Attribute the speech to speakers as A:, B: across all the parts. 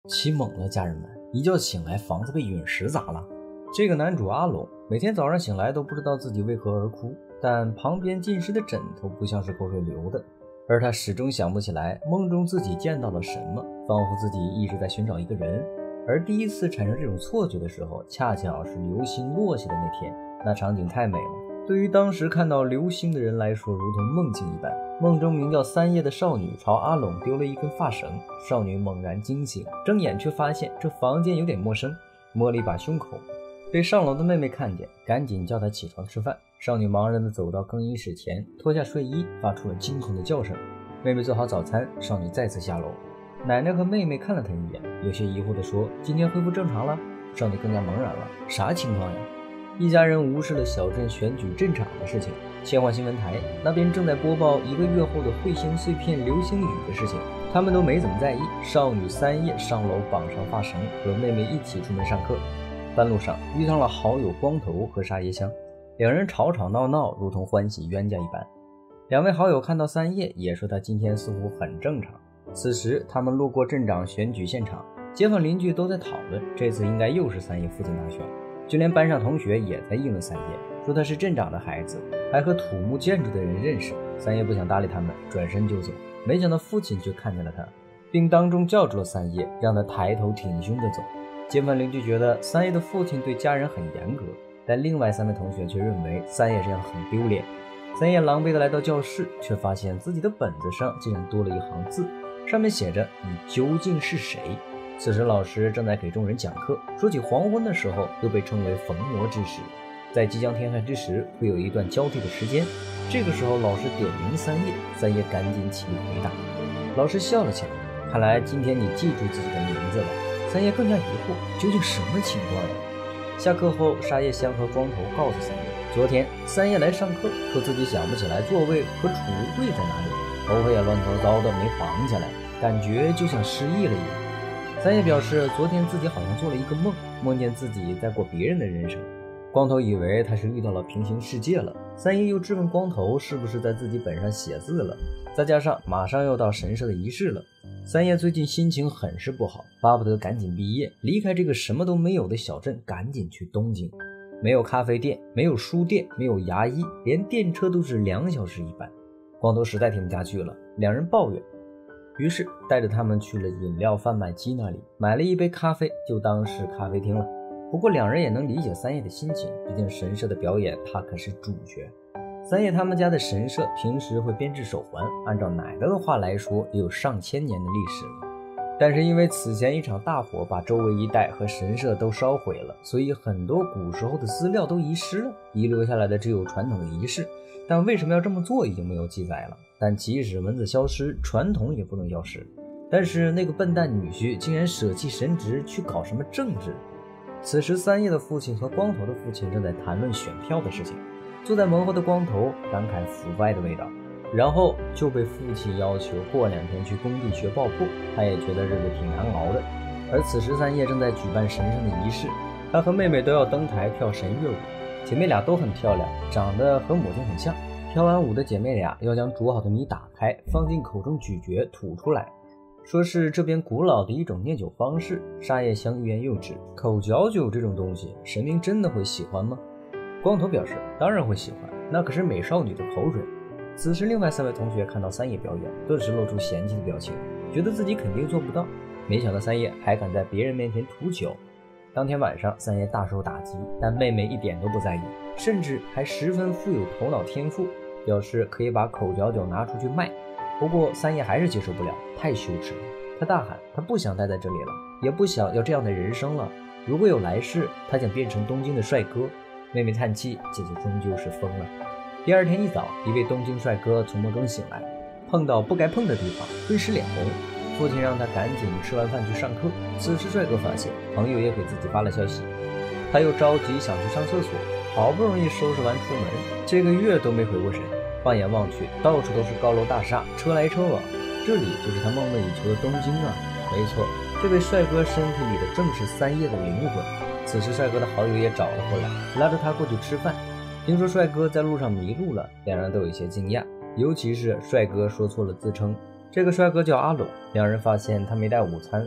A: 起猛了，家人们！一觉醒来，房子被陨石砸了。这个男主阿龙每天早上醒来都不知道自己为何而哭，但旁边浸湿的枕头不像是口水流的，而他始终想不起来梦中自己见到了什么，仿佛自己一直在寻找一个人。而第一次产生这种错觉的时候，恰巧是流星落下的那天，那场景太美了。对于当时看到流星的人来说，如同梦境一般。梦中名叫三叶的少女朝阿龙丢了一根发绳，少女猛然惊醒，睁眼却发现这房间有点陌生，摸了一把胸口，被上楼的妹妹看见，赶紧叫她起床吃饭。少女茫然地走到更衣室前，脱下睡衣，发出了惊恐的叫声。妹妹做好早餐，少女再次下楼。奶奶和妹妹看了她一眼，有些疑惑地说：“今天恢复正常了？”少女更加茫然了，啥情况呀？一家人无视了小镇选举镇长的事情，切换新闻台，那边正在播报1个月后的彗星碎片流星雨的事情，他们都没怎么在意。少女三叶上楼绑上发绳，和妹妹一起出门上课。半路上遇上了好友光头和沙耶香，两人吵吵闹闹，如同欢喜冤家一般。两位好友看到三叶，也说他今天似乎很正常。此时他们路过镇长选举现场，街坊邻居都在讨论，这次应该又是三叶父亲大选。就连班上同学也在议论三叶，说他是镇长的孩子，还和土木建筑的人认识。三叶不想搭理他们，转身就走，没想到父亲却看见了他，并当众叫住了三叶，让他抬头挺胸地走。街坊邻居觉得三叶的父亲对家人很严格，但另外3位同学却认为三叶这样很丢脸。三叶狼狈地来到教室，却发现自己的本子上竟然多了一行字，上面写着：“你究竟是谁？”此时老师正在给众人讲课，说起黄昏的时候又被称为逢魔之时，在即将天黑之时会有一段交替的时间。这个时候老师点名三叶，三叶赶紧起立回答。老师笑了起来，看来今天你记住自己的名字了。三叶更加疑惑，究竟什么情况呀？下课后，沙叶香和光头告诉三叶，昨天三叶来上课，说自己想不起来座位和储物柜在哪里，头发也乱糟糟的没绑起来，感觉就像失忆了一样。三叶表示，昨天自己好像做了一个梦，梦见自己在过别人的人生。光头以为他是遇到了平行世界了。三叶又质问光头是不是在自己本上写字了，再加上马上要到神社的仪式了。三叶最近心情很是不好，巴不得赶紧毕业，离开这个什么都没有的小镇，赶紧去东京。没有咖啡店，没有书店，没有牙医，连电车都是2小时一班。光头实在听不下去了，两人抱怨，于是带着他们去了饮料贩卖机那里，买了一杯咖啡，就当是咖啡厅了。不过两人也能理解三叶的心情，毕竟神社的表演他可是主角。三叶他们家的神社平时会编制手环，按照奶奶的话来说也有上千年的历史了。但是因为此前一场大火把周围一带和神社都烧毁了，所以很多古时候的资料都遗失了，遗留下来的只有传统的仪式，但为什么要这么做已经没有记载了。但即使文字消失，传统也不能消失。但是那个笨蛋女婿竟然舍弃神职去搞什么政治。此时三叶的父亲和光头的父亲正在谈论选票的事情，坐在门后的光头感慨腐败的味道，然后就被父亲要求过2天去工地学爆破，他也觉得日子挺难熬的。而此时三叶正在举办神圣的仪式，他和妹妹都要登台跳神乐舞，姐妹俩都很漂亮，长得和母亲很像。跳完舞的姐妹俩要将煮好的米打开，放进口中咀嚼吐出来，说是这边古老的一种念酒方式。沙叶香欲言又止，口嚼酒这种东西神明真的会喜欢吗？光头表示当然会喜欢，那可是美少女的口水。此时另外3位同学看到三叶表演，顿时露出嫌弃的表情，觉得自己肯定做不到。没想到三叶还敢在别人面前吐酒。当天晚上三叶大受打击，但妹妹一点都不在意，甚至还十分富有头脑天赋，表示可以把口嚼酒拿出去卖。不过三叶还是接受不了，太羞耻了。他大喊，他不想待在这里了，也不想要这样的人生了。如果有来世，他想变成东京的帅哥。妹妹叹气，姐姐终究是疯了。第2天一早，一位东京帅哥从梦中醒来，碰到不该碰的地方，顿时脸红。父亲让他赶紧吃完饭去上课。此时帅哥发现朋友也给自己发了消息，他又着急想去上厕所，好不容易收拾完出门，这个月都没回过神。放眼望去，到处都是高楼大厦，车来车往，这里就是他梦寐以求的东京啊！没错，这位帅哥身体里的正是三叶的灵魂。此时帅哥的好友也找了过来，拉着他过去吃饭。听说帅哥在路上迷路了，两人都有些惊讶，尤其是帅哥说错了自称。这个帅哥叫阿龙，两人发现他没带午餐。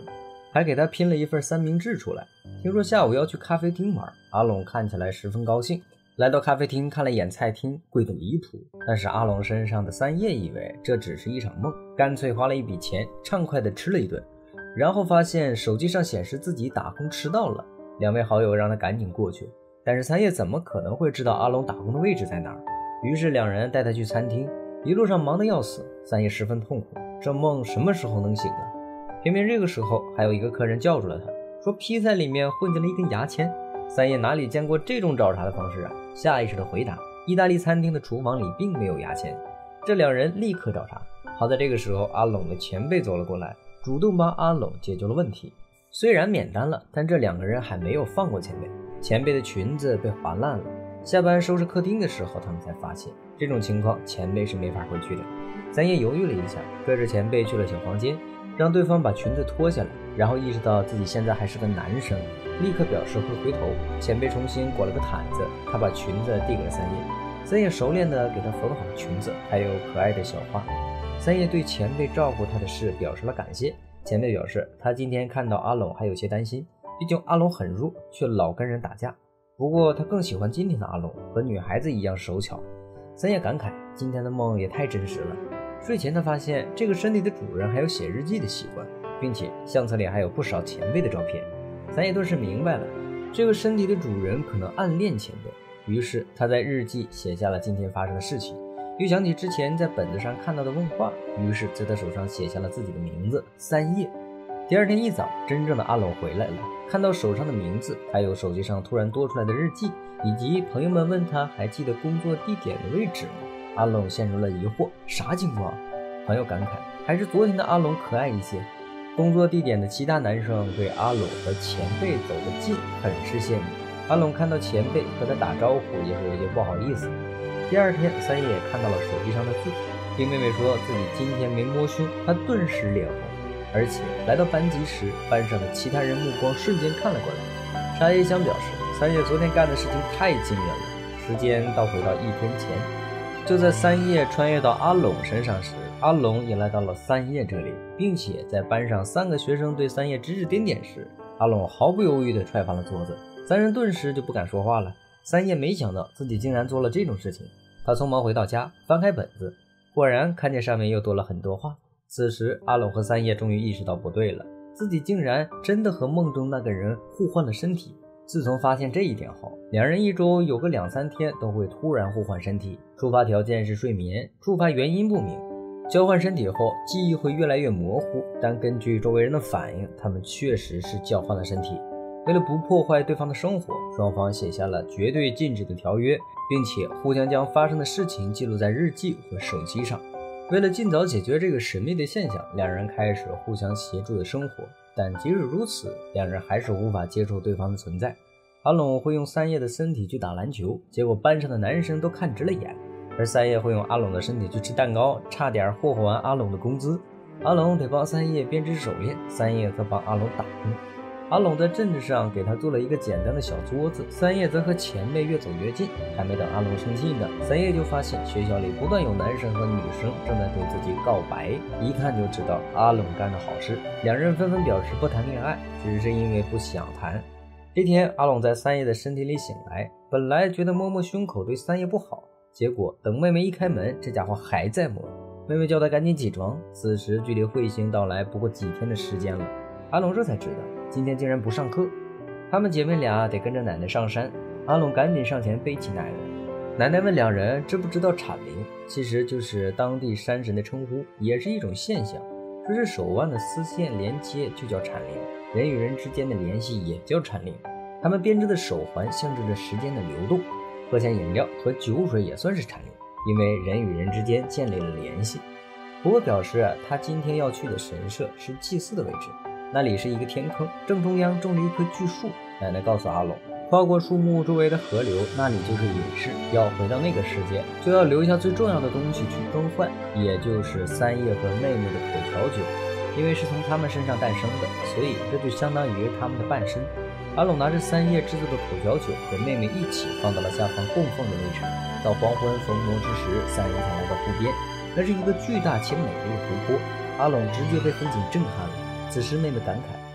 A: 还给他拼了一份三明治出来。听说下午要去咖啡厅玩，阿龙看起来十分高兴。来到咖啡厅看了眼菜厅，贵得离谱。但是阿龙身上的三叶以为这只是一场梦，干脆花了一笔钱，畅快地吃了一顿。然后发现手机上显示自己打工迟到了，两位好友让他赶紧过去。但是三叶怎么可能会知道阿龙打工的位置在哪儿？于是两人带他去餐厅，一路上忙得要死，三叶十分痛苦，这梦什么时候能醒呢？偏偏这个时候还有一个客人叫住了他，说披萨里面混进了一根牙签。三叶哪里见过这种找茬的方式啊，下意识的回答，意大利餐厅的厨房里并没有牙签。这两人立刻找茬。好在这个时候阿龙的前辈走了过来，主动帮阿龙解决了问题。虽然免单了，但这两个人还没有放过前辈。前辈的裙子被划烂了，下班收拾客厅的时候他们才发现，这种情况前辈是没法回去的。三叶犹豫了一下，跟着前辈去了小房间，让对方把裙子脱下来，然后意识到自己现在还是个男生，立刻表示会回头。前辈重新裹了个毯子，他把裙子递给了三叶，三叶熟练地给他缝好了裙子，还有可爱的小花。三叶对前辈照顾他的事表示了感谢。前辈表示他今天看到阿龙还有些担心，毕竟阿龙很弱，却老跟人打架。不过他更喜欢今天的阿龙，和女孩子一样手巧。三叶感慨今天的梦也太真实了。睡前他发现这个身体的主人还有写日记的习惯，并且相册里还有不少前辈的照片。三叶顿时明白了，这个身体的主人可能暗恋前辈。于是他在日记写下了今天发生的事情，又想起之前在本子上看到的问话，于是在他手上写下了自己的名字三叶。第二天一早，真正的阿龙回来了，看到手上的名字，还有手机上突然多出来的日记，以及朋友们问他还记得工作地点的位置吗？阿龙陷入了疑惑，啥情况？朋友感慨，还是昨天的阿龙可爱一些。工作地点的其他男生对阿龙和前辈走得近很是羡慕。阿龙看到前辈和他打招呼也是有些不好意思。第二天，三叶看到了手机上的字，听妹妹说自己今天没摸胸，他顿时脸红。而且来到班级时，班上的其他人目光瞬间看了过来。沙叶香表示，三叶昨天干的事情太惊人了。时间倒回到一天前，就在三叶穿越到阿龙身上时，阿龙也来到了三叶这里，并且在班上3个学生对三叶指指点点时，阿龙毫不犹豫地踹翻了桌子，三人顿时就不敢说话了。三叶没想到自己竟然做了这种事情，他匆忙回到家，翻开本子，果然看见上面又多了很多话。此时阿龙和三叶终于意识到不对了，自己竟然真的和梦中那个人互换了身体。自从发现这一点后，两人一周有个2-3天都会突然互换身体，触发条件是睡眠，触发原因不明。交换身体后记忆会越来越模糊，但根据周围人的反应，他们确实是交换了身体。为了不破坏对方的生活，双方写下了绝对禁止的条约，并且互相将发生的事情记录在日记和手机上。为了尽早解决这个神秘的现象，两人开始互相协助的生活。但即使如此，两人还是无法接受对方的存在。阿龙会用三叶的身体去打篮球，结果班上的男生都看直了眼；而三叶会用阿龙的身体去吃蛋糕，差点霍霍完阿龙的工资。阿龙得帮三叶编织手链，三叶则帮阿龙打工。阿龙在镇子上给他做了一个简单的小桌子，三叶则和前辈越走越近。还没等阿龙生气呢，三叶就发现学校里不断有男生和女生正在对自己告白，一看就知道阿龙干的好事。两人纷纷表示不谈恋爱，只是因为不想谈。这天，阿龙在三叶的身体里醒来，本来觉得摸摸胸口对三叶不好，结果等妹妹一开门，这家伙还在摸。妹妹叫他赶紧起床。此时距离彗星到来不过几天的时间了，阿龙这才知道今天竟然不上课，她们姐妹俩得跟着奶奶上山。阿龙赶紧上前背起奶奶，奶奶问两人知不知道产灵，其实就是当地山神的称呼，也是一种现象。这是手腕的丝线连接就叫产灵，人与人之间的联系也叫产灵。他们编织的手环象征着时间的流动，喝下饮料和酒水也算是产灵，因为人与人之间建立了联系。不过表示他今天要去的神社是祭祀的位置，那里是一个天坑，正中央种了一棵巨树。奶奶告诉阿龙，跨过树木周围的河流，那里就是隐士，要回到那个世界，就要留下最重要的东西去更换，也就是三叶和妹妹的口条酒。因为是从他们身上诞生的，所以这就相当于他们的半身。阿龙拿着三叶制作的口条酒和妹妹一起放到了下方供奉的位置。到黄昏逢魔之时，三人才来到湖边，那是一个巨大且美丽的湖泊。阿龙直接被风景震撼了。此时妹妹感慨，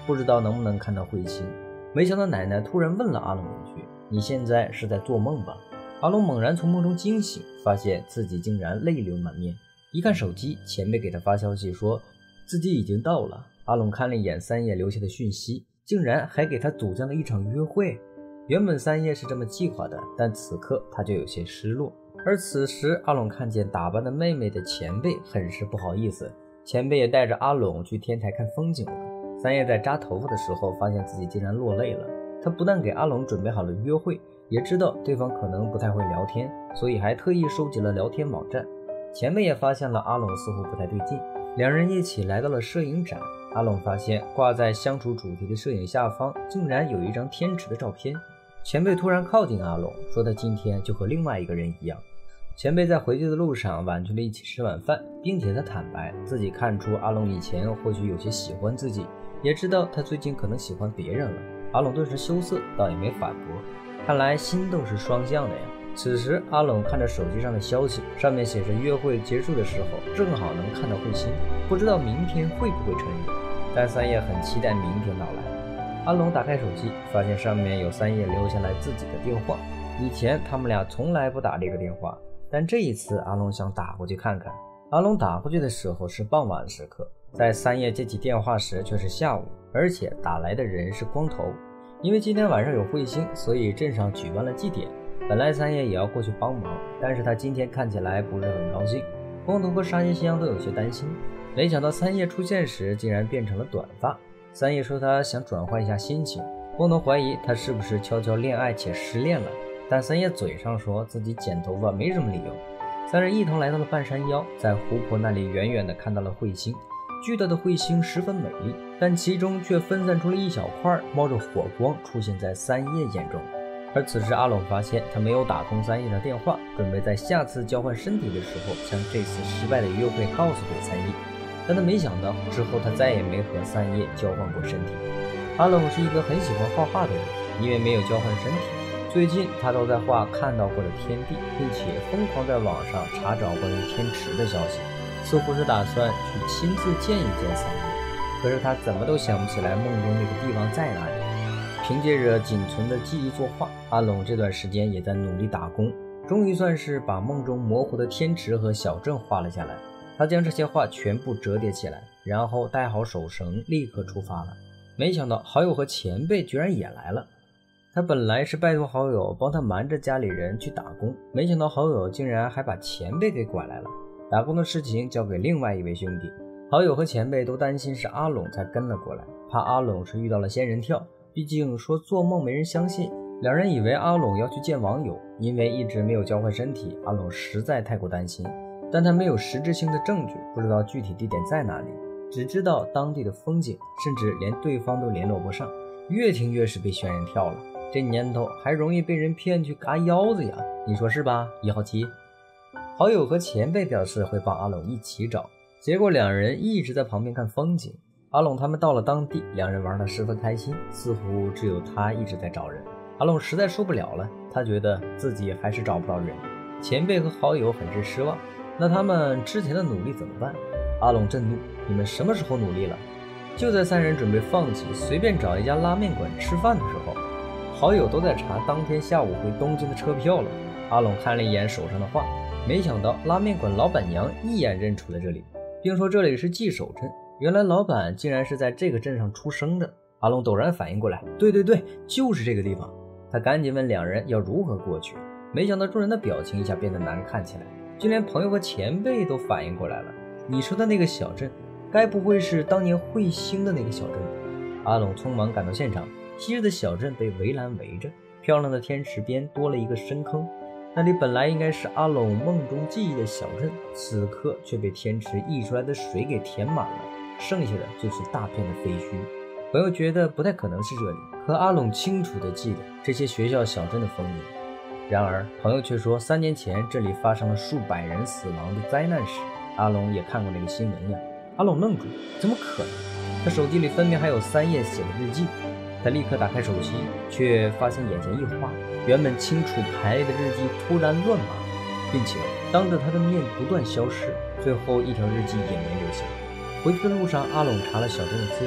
A: 不知道能不能看到彗星。没想到奶奶突然问了阿龙一句：“你现在是在做梦吧？”阿龙猛然从梦中惊醒，发现自己竟然泪流满面。一看手机，前辈给他发消息说自己已经到了。阿龙看了一眼三叶留下的讯息，竟然还给他组建了一场约会。原本三叶是这么计划的，但此刻他就有些失落。而此时阿龙看见打扮的妹妹的前辈，很是不好意思。前辈也带着阿龙去天台看风景了。三叶在扎头发的时候，发现自己竟然落泪了。他不但给阿龙准备好了约会，也知道对方可能不太会聊天，所以还特意收集了聊天网站。前辈也发现了阿龙似乎不太对劲，两人一起来到了摄影展。阿龙发现挂在相处主题的摄影下方竟然有一张天池的照片。前辈突然靠近阿龙，说他今天就和另外一个人一样。前辈在回去的路上婉拒了一起吃晚饭，并且他坦白自己看出阿龙以前或许有些喜欢自己，也知道他最近可能喜欢别人了。阿龙顿时羞涩，倒也没反驳，看来心都是双向的呀。此时阿龙看着手机上的消息，上面写着约会结束的时候正好能看到彗星，不知道明天会不会成真，但三叶很期待明天到来。阿龙打开手机，发现上面有三叶留下来自己的电话。以前他们俩从来不打这个电话，但这一次阿龙想打过去看看。阿龙打过去的时候是傍晚时刻，在三叶接起电话时却是下午，而且打来的人是光头。因为今天晚上有彗星，所以镇上举办了祭典。本来三叶也要过去帮忙，但是他今天看起来不是很高兴。光头和沙叶香都有些担心，没想到三叶出现时竟然变成了短发。三叶说他想转换一下心情，光头怀疑他是不是悄悄恋爱且失恋了，但三叶嘴上说自己剪头发没什么理由。三人一同来到了半山腰，在湖泊那里远远地看到了彗星。巨大的彗星十分美丽，但其中却分散出了一小块冒着火光，出现在三叶眼中。而此时阿龙发现他没有打通三叶的电话，准备在下次交换身体的时候将这次失败的约会告诉给三叶，但他没想到之后他再也没和三叶交换过身体。阿龙是一个很喜欢画画的人，因为没有交换身体，最近他都在画看到过的天地，并且疯狂在网上查找关于天池的消息，似乎是打算去亲自见一见三叶。可是他怎么都想不起来梦中那个地方在哪里。凭借着仅存的记忆作画，阿龙这段时间也在努力打工，终于算是把梦中模糊的天池和小镇画了下来。他将这些画全部折叠起来，然后带好手绳，立刻出发了。没想到好友和前辈居然也来了。他本来是拜托好友帮他瞒着家里人去打工，没想到好友竟然还把前辈给拐来了。打工的事情交给另外一位兄弟，好友和前辈都担心是阿龙才跟了过来，怕阿龙是遇到了仙人跳，毕竟说做梦没人相信。两人以为阿龙要去见网友，因为一直没有交换身体，阿龙实在太过担心，但他没有实质性的证据，不知道具体地点在哪里，只知道当地的风景，甚至连对方都联络不上，越听越是被仙人跳了。这年头还容易被人骗去嘎腰子呀，你说是吧？157。好友和前辈表示会帮阿龙一起找，结果两人一直在旁边看风景。阿龙他们到了当地，两人玩得十分开心，似乎只有他一直在找人。阿龙实在受不了了，他觉得自己还是找不到人。前辈和好友很是失望，那他们之前的努力怎么办？阿龙震怒，你们什么时候努力了？就在三人准备放弃随便找一家拉面馆吃饭的时候，好友都在查当天下午回东京的车票了。阿龙看了一眼手上的画，没想到拉面馆老板娘一眼认出了这里，并说这里是寄手镇，原来老板竟然是在这个镇上出生的。阿龙陡然反应过来，对，就是这个地方。他赶紧问两人要如何过去，没想到众人的表情一下变得难看起来，就连朋友和前辈都反应过来了。你说的那个小镇，该不会是当年彗星的那个小镇吧？阿龙匆忙赶到现场，昔日的小镇被围栏围着，漂亮的天池边多了一个深坑，那里本来应该是阿龙梦中记忆的小镇，此刻却被天池溢出来的水给填满了，剩下的就是大片的废墟。朋友觉得不太可能是这里，可阿龙清楚地记得这些学校小镇的风景。然而朋友却说3年前这里发生了数百人死亡的灾难史，阿龙也看过那个新闻呀。阿龙愣住，怎么可能？他手机里分明还有3页写的日记。他立刻打开手机，却发现眼前一花，原本清楚排列的日记突然乱码，并且当着他的面不断消失，最后一条日记也没留下。回去的路上，阿龙查了小镇的资料，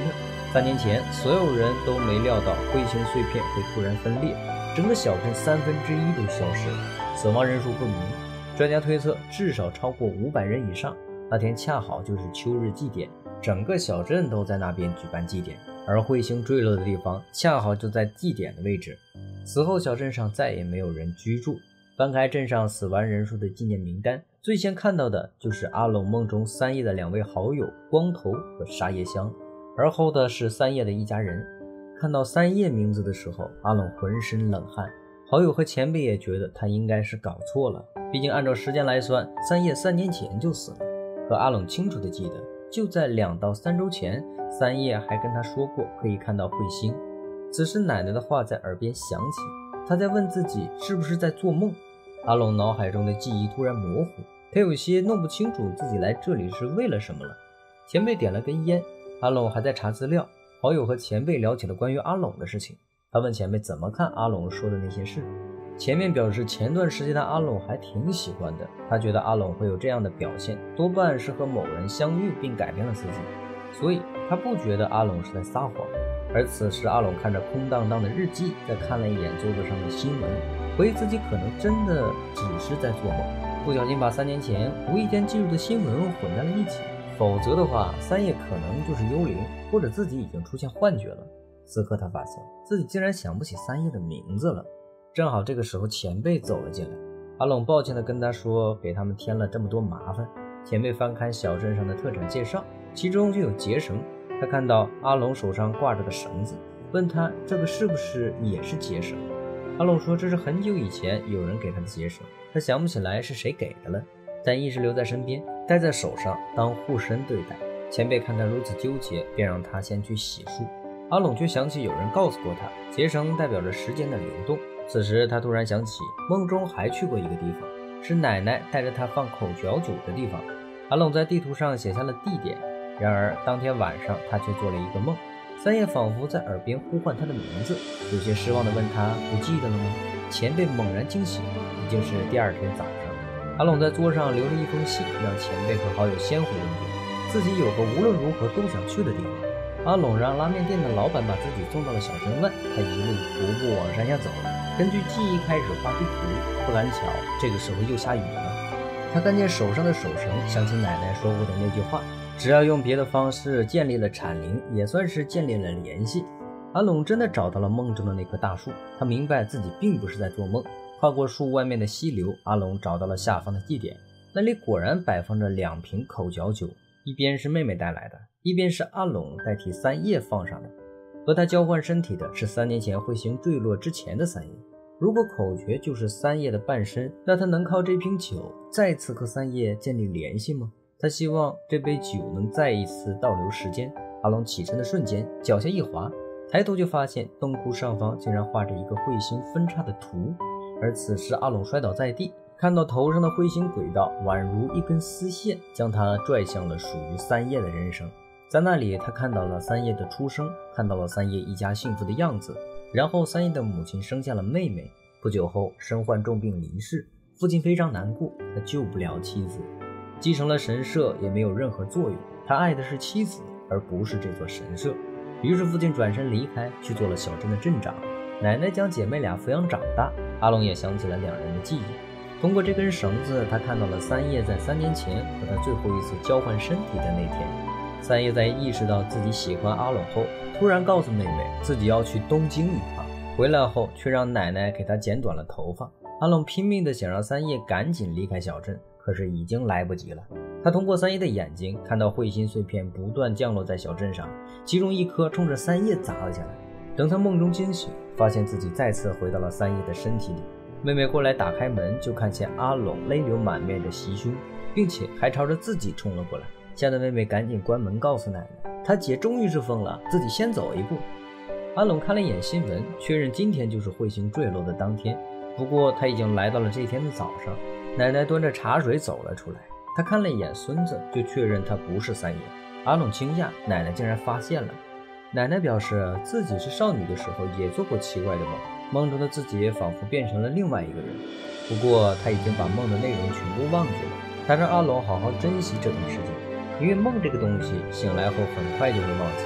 A: 3年前，所有人都没料到彗星碎片会突然分裂，整个小镇1/3都消失了，死亡人数不明。专家推测至少超过500人以上。那天恰好就是秋日祭典，整个小镇都在那边举办祭典，而彗星坠落的地方恰好就在祭典的位置。此后小镇上再也没有人居住。翻开镇上死亡人数的纪念名单，最先看到的就是阿龙梦中三叶的2位好友光头和沙叶香，而后的是三叶的一家人。看到三叶名字的时候，阿龙浑身冷汗。好友和前辈也觉得他应该是搞错了，毕竟按照时间来算，三叶3年前就死了。可阿龙清楚地记得，就在2到3周前，三叶还跟他说过可以看到彗星。此时奶奶的话在耳边响起，他在问自己是不是在做梦。阿龙脑海中的记忆突然模糊，他有些弄不清楚自己来这里是为了什么了。前辈点了根烟，阿龙还在查资料。好友和前辈聊起了关于阿龙的事情，他问前辈怎么看阿龙说的那些事。前辈表示前段时间的阿龙还挺喜欢的，他觉得阿龙会有这样的表现，多半是和某人相遇并改变了自己，所以他不觉得阿龙是在撒谎。而此时阿龙看着空荡荡的日记，再看了一眼桌子上的新闻，回忆自己可能真的只是在做梦，不小心把3年前无意间记录的新闻混在了一起，否则的话三叶可能就是幽灵，或者自己已经出现幻觉了。此刻他发现自己竟然想不起三叶的名字了。正好这个时候前辈走了进来，阿龙抱歉地跟他说给他们添了这么多麻烦。前辈翻看小镇上的特产介绍，其中就有结绳，他看到阿龙手上挂着的绳子，问他这个是不是也是结绳。阿龙说这是很久以前有人给他的结绳，他想不起来是谁给的了，但一直留在身边，戴在手上当护身对待。前辈看他如此纠结，便让他先去洗漱。阿龙却想起有人告诉过他，结绳代表着时间的流动。此时他突然想起梦中还去过一个地方，是奶奶带着他放口嚼酒的地方。阿龙在地图上写下了地点，然而当天晚上他却做了一个梦，三叶仿佛在耳边呼唤他的名字，有些失望地问他不记得了吗？前辈猛然惊醒，已经是第2天早上。阿龙在桌上留了一封信，让前辈和好友先回东京，自己有个无论如何都想去的地方。阿龙让拉面店的老板把自己送到了小镇外，他一路徒步往山下走，根据记忆开始画地图。不赶巧这个时候又下雨了，他看见手上的手绳，想起奶奶说过的那句话，只要用别的方式建立了产灵，也算是建立了联系。阿龙真的找到了梦中的那棵大树，他明白自己并不是在做梦。跨过树外面的溪流，阿龙找到了下方的祭典，那里果然摆放着2瓶口嚼酒，一边是妹妹带来的，一边是阿龙代替三叶放上的。和他交换身体的是3年前彗星坠落之前的三叶。如果口诀就是三叶的半身，那他能靠这瓶酒再次和三叶建立联系吗？他希望这杯酒能再一次倒流时间。阿龙起身的瞬间，脚下一滑，抬头就发现洞窟上方竟然画着一个彗星分叉的图。而此时阿龙摔倒在地，看到头上的彗星轨道宛如一根丝线，将他拽向了属于三叶的人生。在那里他看到了三叶的出生，看到了三叶一家幸福的样子，然后三叶的母亲生下了妹妹，不久后身患重病离世，父亲非常难过，他救不了妻子，继承了神社也没有任何作用，他爱的是妻子而不是这座神社。于是父亲转身离开，去做了小镇的镇长，奶奶将姐妹俩抚养长大。阿龙也想起了2人的记忆，通过这根绳子，他看到了三叶在3年前和他最后一次交换身体的那天。三叶在意识到自己喜欢阿龙后，突然告诉妹妹自己要去东京一趟，回来后却让奶奶给他剪短了头发。阿龙拼命的想让三叶赶紧离开小镇，可是已经来不及了。他通过三叶的眼睛看到彗星碎片不断降落在小镇上，其中一颗冲着三叶砸了下来。等他梦中惊醒，发现自己再次回到了三叶的身体里。妹妹过来打开门，就看见阿龙泪流满面的袭胸，并且还朝着自己冲了过来。吓得妹妹赶紧关门告诉奶奶，她姐终于是疯了，自己先走一步。阿龙看了一眼新闻，确认今天就是彗星坠落的当天，不过他已经来到了这天的早上。奶奶端着茶水走了出来，他看了一眼孙子，就确认他不是三爷。阿龙惊讶奶奶竟然发现了。奶奶表示自己是少女的时候也做过奇怪的梦，梦中的自己仿佛变成了另外一个人，不过他已经把梦的内容全部忘记了。他让阿龙好好珍惜这段时间，因为梦这个东西醒来后很快就会忘记。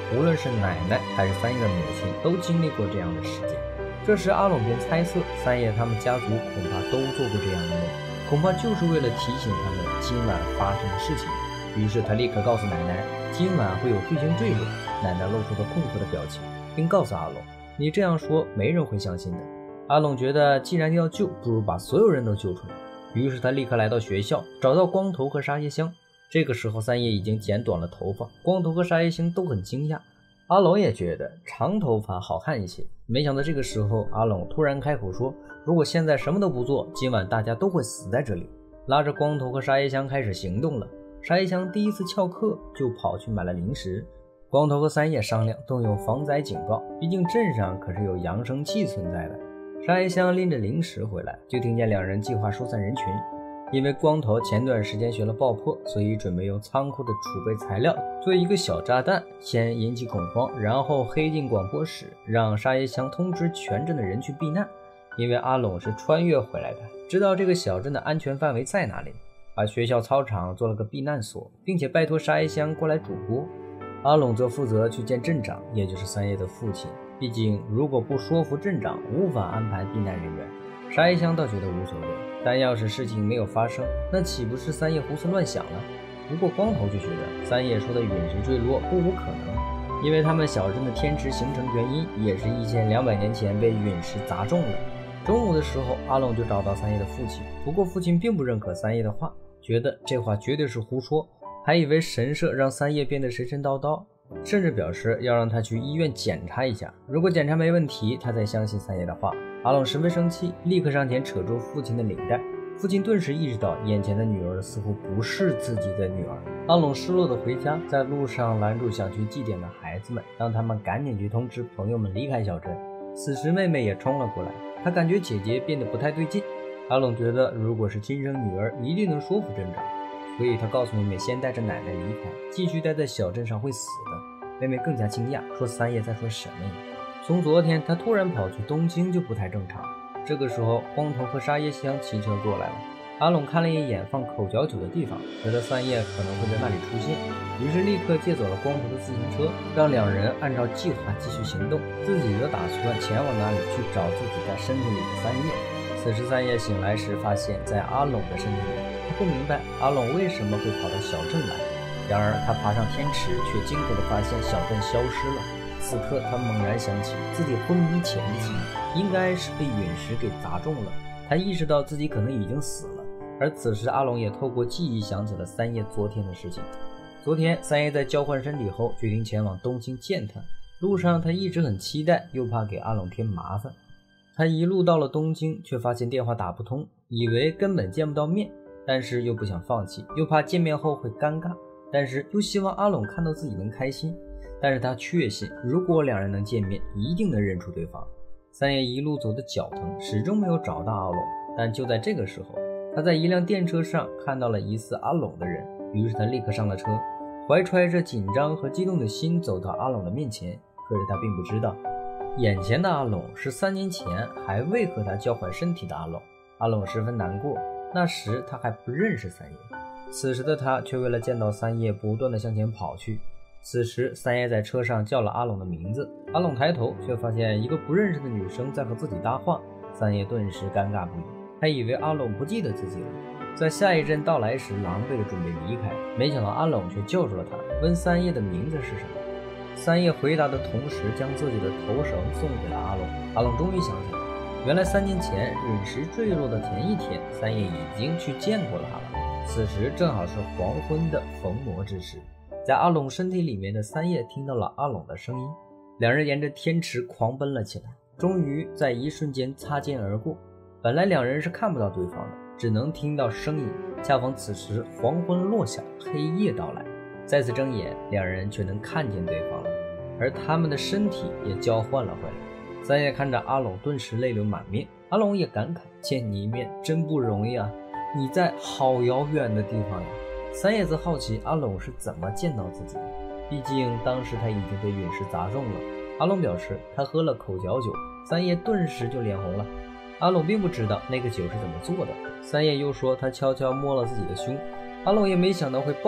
A: 无论是奶奶还是三叶的母亲都经历过这样的事件。这时阿龙便猜测三叶他们家族恐怕都做过这样的梦，恐怕就是为了提醒他们今晚发生的事情。于是他立刻告诉奶奶，今晚会有巨星坠落。奶奶露出了困惑的表情，并告诉阿龙，你这样说没人会相信的。阿龙觉得既然要救，不如把所有人都救出来。于是他立刻来到学校，找到光头和沙耶香。这个时候三叶已经剪短了头发，光头和沙耶香都很惊讶，阿龙也觉得长头发好看一些。没想到这个时候阿龙突然开口说，如果现在什么都不做，今晚大家都会死在这里。拉着光头和沙耶香开始行动了。沙耶香第一次翘课就跑去买了零食。光头和三叶商量动用防灾警报，毕竟镇上可是有扬声器存在的。沙耶香拎着零食回来，就听见两人计划疏散人群。因为光头前段时间学了爆破，所以准备用仓库的储备材料做一个小炸弹，先引起恐慌，然后黑进广播室，让沙耶香通知全镇的人去避难。因为阿龙是穿越回来的，知道这个小镇的安全范围在哪里，把学校操场做了个避难所，并且拜托沙耶香过来主播。阿龙则负责去见镇长，也就是三叶的父亲，毕竟如果不说服镇长，无法安排避难人员。沙耶香倒觉得无所谓，但要是事情没有发生，那岂不是三叶胡思乱想了？不过光头就觉得三叶说的陨石坠落不无可能，因为他们小镇的天池形成原因也是1200年前被陨石砸中了。中午的时候，阿龙就找到三叶的父亲，不过父亲并不认可三叶的话，觉得这话绝对是胡说，还以为神社让三叶变得神神叨叨，甚至表示要让他去医院检查一下，如果检查没问题，他才相信三叶的话。阿龙十分生气，立刻上前扯住父亲的领带。父亲顿时意识到眼前的女儿似乎不是自己的女儿。阿龙失落的回家，在路上拦住想去祭典的孩子们，让他们赶紧去通知朋友们离开小镇。此时妹妹也冲了过来，她感觉姐姐变得不太对劲。阿龙觉得如果是亲生女儿，一定能说服镇长，所以他告诉妹妹先带着奶奶离开，继续待在小镇上会死的。妹妹更加惊讶，说三叶在说什么呀？从昨天他突然跑去东京就不太正常。这个时候光头和沙耶香骑车过来了。阿龙看了一眼放口嚼酒的地方，觉得三叶可能会在那里出现，于是立刻借走了光头的自行车，让两人按照计划继续行动，自己则打算前往哪里去找自己在身体里的三叶。此时三叶醒来时发现在阿龙的身体里，他不明白阿龙为什么会跑到小镇来。然而他爬上天池，却惊恐地发现小镇消失了。此刻他猛然想起自己昏迷前的记忆，应该是被陨石给砸中了。他意识到自己可能已经死了，而此时阿龙也透过记忆想起了三叶昨天的事情。昨天三叶在交换身体后决定前往东京见他，路上他一直很期待，又怕给阿龙添麻烦。他一路到了东京，却发现电话打不通，以为根本见不到面，但是又不想放弃，又怕见面后会尴尬，但是又希望阿龙看到自己能开心。但是他确信如果两人能见面，一定能认出对方。三叶一路走的脚疼，始终没有找到阿龙，但就在这个时候，他在一辆电车上看到了疑似阿龙的人，于是他立刻上了车，怀揣着紧张和激动的心走到阿龙的面前。可是他并不知道，眼前的阿龙是3年前还未和他交换身体的阿龙。阿龙十分难过，那时他还不认识三叶，此时的他却为了见到三叶不断地向前跑去。此时三叶在车上叫了阿龙的名字，阿龙抬头却发现一个不认识的女生在和自己搭话，三叶顿时尴尬不已，还以为阿龙不记得自己了，在下一阵到来时狼狈地准备离开，没想到阿龙却叫住了他，问三叶的名字是什么。三叶回答的同时将自己的头绳送给了阿龙。阿龙终于想起来，原来3年前陨石坠落的前一天，三叶已经去见过了他了，此时正好是黄昏的逢魔之时。在阿龙身体里面的三叶听到了阿龙的声音，两人沿着天池狂奔了起来，终于在一瞬间擦肩而过。本来两人是看不到对方的，只能听到声音，恰逢此时黄昏落下，黑夜到来，再次睁眼，两人却能看见对方了，而他们的身体也交换了回来。三叶看着阿龙，顿时泪流满面。阿龙也感慨，见你一面真不容易啊，你在好遥远的地方呀。三叶子好奇阿龙是怎么见到自己的，毕竟当时他已经被陨石砸中了。阿龙表示他喝了口嚼酒，三叶顿时就脸红了。阿龙并不知道那个酒是怎么做的，三叶又说他悄悄摸了自己的胸，阿龙也没想到会暴露，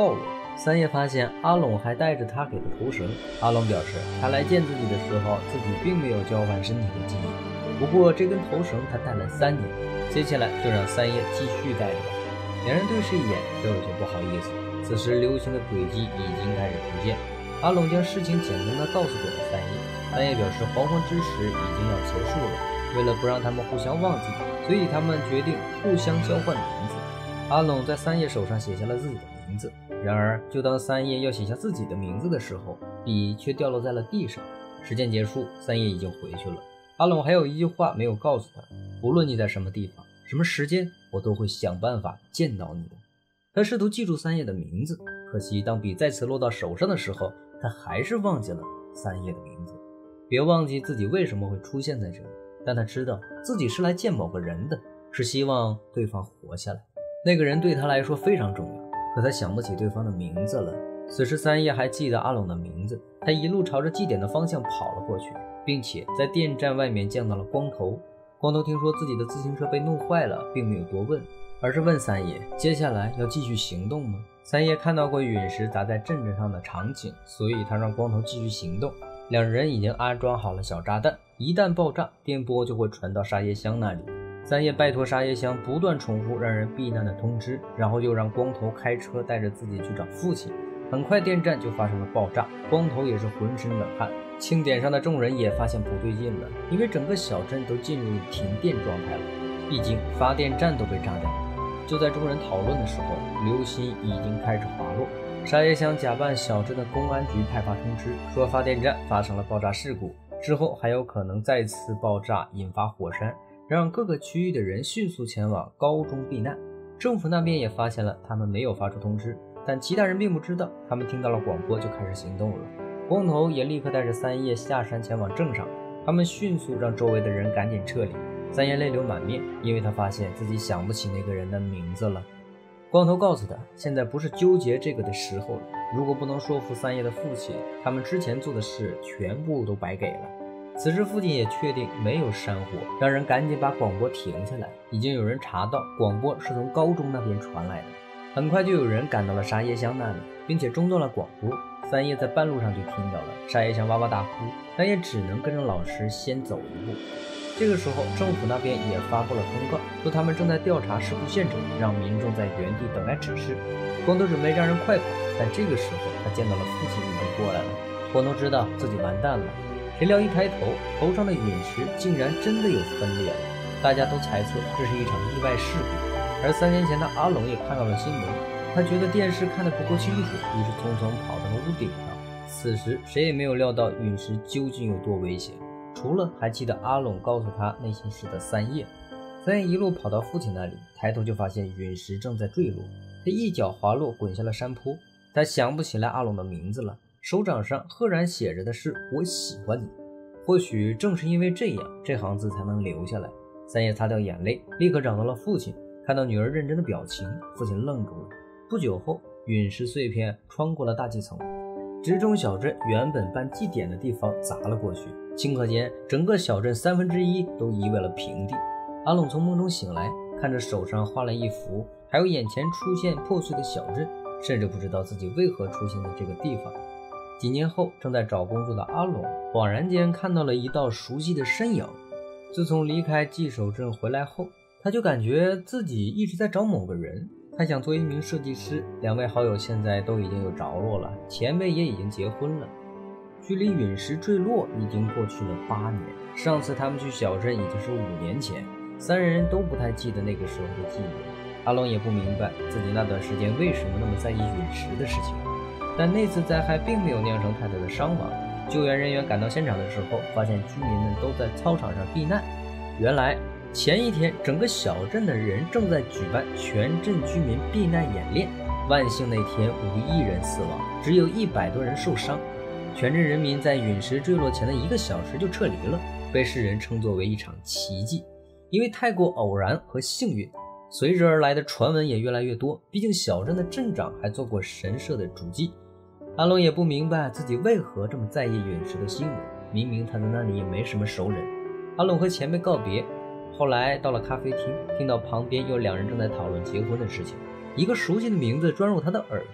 A: 三叶发现阿龙还带着他给的头绳。阿龙表示，他来见自己的时候，自己并没有交换身体的记忆，不过这根头绳他戴了3年，接下来就让三叶继续戴着吧。两人对视一眼，都有些不好意思。此时流星的轨迹已经开始出现。阿龙将事情简单的告诉给了三叶，三叶表示黄昏之时已经要结束了，为了不让他们互相忘记，所以他们决定互相交换名字。阿龙在三叶手上写下了自己的名字，然而就当三叶要写下自己的名字的时候，笔却掉落在了地上。时间结束，三叶已经回去了。阿龙还有一句话没有告诉他，无论你在什么地方，什么时间，我都会想办法见到你的。他试图记住三叶的名字，可惜当笔再次落到手上的时候，他还是忘记了三叶的名字。别忘记自己为什么会出现在这里，但他知道自己是来见某个人的，是希望对方活下来。那个人对他来说非常重要，可他想不起对方的名字了。此时三叶还记得阿龙的名字，他一路朝着祭典的方向跑了过去，并且在电站外面见到了光头。光头听说自己的自行车被弄坏了，并没有多问，而是问三叶接下来要继续行动吗？三叶看到过陨石砸在镇子上的场景，所以他让光头继续行动。两人已经安装好了小炸弹，一旦爆炸，电波就会传到沙耶香那里。三叶拜托沙耶香不断重复让人避难的通知，然后又让光头开车带着自己去找父亲。很快电站就发生了爆炸，光头也是浑身冷汗。庆典上的众人也发现不对劲了，因为整个小镇都进入停电状态了，毕竟发电站都被炸掉了。就在众人讨论的时候，流星已经开始滑落。沙耶香假扮小镇的公安局派发通知，说发电站发生了爆炸事故，之后还有可能再次爆炸引发火山，让各个区域的人迅速前往高中避难。政府那边也发现了他们没有发出通知，但其他人并不知道，他们听到了广播就开始行动了。光头也立刻带着三叶下山前往镇上，他们迅速让周围的人赶紧撤离。三叶泪流满面，因为他发现自己想不起那个人的名字了。光头告诉他，现在不是纠结这个的时候了，如果不能说服三叶的父亲，他们之前做的事全部都白给了。此时父亲也确定没有山火，让人赶紧把广播停下来。已经有人查到广播是从高中那边传来的，很快就有人赶到了沙耶香那里，并且中断了广播。三叶在半路上就听到了沙耶香哇哇大哭，但也只能跟着老师先走一步。这个时候政府那边也发布了通告，说他们正在调查事故现场，让民众在原地等待指示。光头准备让人快跑，但这个时候他见到了父亲已经过来了。光头知道自己完蛋了，谁料一抬头，头上的陨石竟然真的有分裂了。大家都猜测这是一场意外事故，而3年前的阿龙也看到了新闻，他觉得电视看得不够清楚，于是匆匆跑到了屋顶上。此时谁也没有料到陨石究竟有多危险，除了还记得阿龙告诉他那些事的三叶。三叶一路跑到父亲那里，抬头就发现陨石正在坠落，他一脚滑落滚下了山坡。他想不起来阿龙的名字了，手掌上赫然写着的是我喜欢你。或许正是因为这样，这行字才能留下来。三叶擦掉眼泪，立刻找到了父亲，看到女儿认真的表情，父亲愣住了。不久后，陨石碎片穿过了大气层，直冲小镇原本办祭典的地方砸了过去，顷刻间整个小镇1/3都夷为了平地。阿龙从梦中醒来，看着手上画了一幅，还有眼前出现破碎的小镇，甚至不知道自己为何出现在这个地方。几年后，正在找工作的阿龙恍然间看到了一道熟悉的身影。自从离开寄手镇回来后，他就感觉自己一直在找某个人。他想做一名设计师，两位好友现在都已经有着落了，前辈也已经结婚了。距离陨石坠落已经过去了8年，上次他们去小镇已经是5年前，三人都不太记得那个时候的记忆。阿龙也不明白自己那段时间为什么那么在意陨石的事情，但那次灾害并没有酿成太多的伤亡。救援人员赶到现场的时候，发现居民们都在操场上避难。原来前一天整个小镇的人正在举办全镇居民避难演练，万幸那天无一人死亡，只有100多人受伤。全镇人民在陨石坠落前的1个小时就撤离了，被世人称作为一场奇迹。因为太过偶然和幸运，随之而来的传闻也越来越多，毕竟小镇的镇长还做过神社的主祭。阿龙也不明白自己为何这么在意陨石的新闻，明明他在那里也没什么熟人。阿龙和前辈告别，后来到了咖啡厅，听到旁边有2人正在讨论结婚的事情，一个熟悉的名字钻入他的耳朵，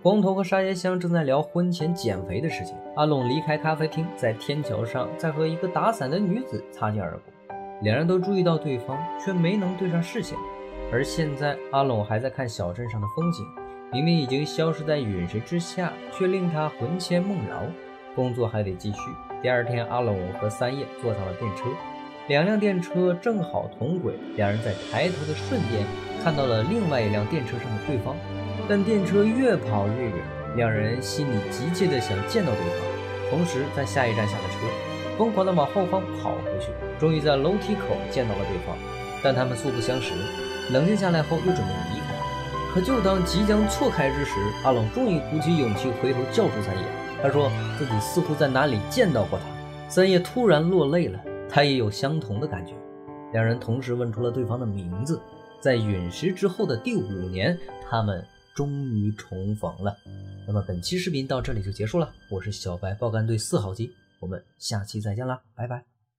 A: 光头和沙耶香正在聊婚前减肥的事情。阿龙离开咖啡厅，在天桥上在和一个打伞的女子擦肩而过，两人都注意到对方，却没能对上视线。而现在阿龙还在看小镇上的风景，明明已经消失在陨石之下，却令他魂牵梦绕。工作还得继续。第二天，阿龙和三叶坐上了电车，两辆电车正好同轨，两人在抬头的瞬间看到了另外一辆电车上的对方，但电车越跑越远，两人心里急切地想见到对方，同时在下一站下了车，疯狂地往后方跑回去，终于在楼梯口见到了对方，但他们素不相识。冷静下来后又准备离开，可就当即将错开之时，阿龙终于鼓起勇气回头叫住三叶。他说自己似乎在哪里见到过他。三叶突然落泪了，他也有相同的感觉。两人同时问出了对方的名字。在陨石之后的第5年，他们终于重逢了。那么本期视频到这里就结束了，我是小白爆肝队4号机，我们下期再见啦，拜拜。